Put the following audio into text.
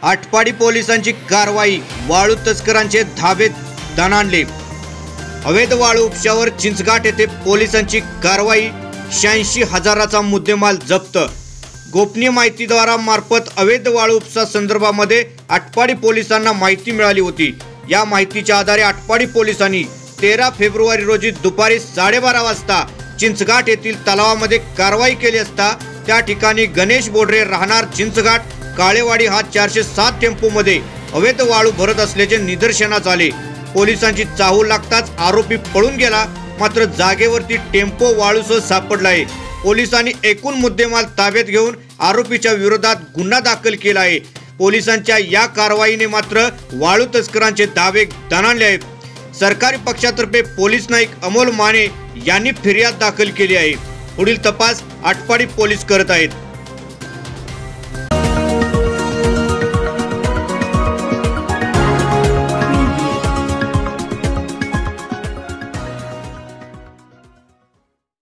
आटपाडी पोलिसांची कारवाई, वाळू तस्करांचे धाबे दणाणले। अवैध वाळू उपशावर चिंचघाट येथे पोलिसांची कारवाई, 86,000चा मुद्देमाल जप्त। गोपनीय माहितीद्वारा मार्फत अवैध वाळू उपसा संदर्भामध्ये आटपाडी पोलिसांना माहिती मिळाली होती। या माहितीच्या आधारे आटपाडी पोलिसांनी 13 फेब्रुवारी रोजी दुपारी 12:30 वाजता चिंचघाट येथील तलावामध्ये कारवाई केली असता त्या ठिकाणी गणेश बोडरे राहणार चिंचघाट काळेवाडी हा 407 टेम्पोमध्ये अवैध वाळू भरत असल्याचे निदर्शनास आले। पोलिसांची चाहूल लागताच आरोपी पळून गेला, मात्र जागेवरती टेम्पो वाळूसह सापडला आहे। पोलिसांनी एकूण मुद्देमाल ताब्यात घेऊन आरोपीच्या विरोधात गुन्हा दाखल केला आहे। पोलिसांच्या या कारवाईने मात्र वाळू तस्करांचे दावे दणाणले आहेत। सरकारी पक्षातर्फे पोलीस नाईक अमोल माने यांनी फिर्याद दाखल केली आहे। पुढील तपास आटपाडी पोलीस करत आहेत।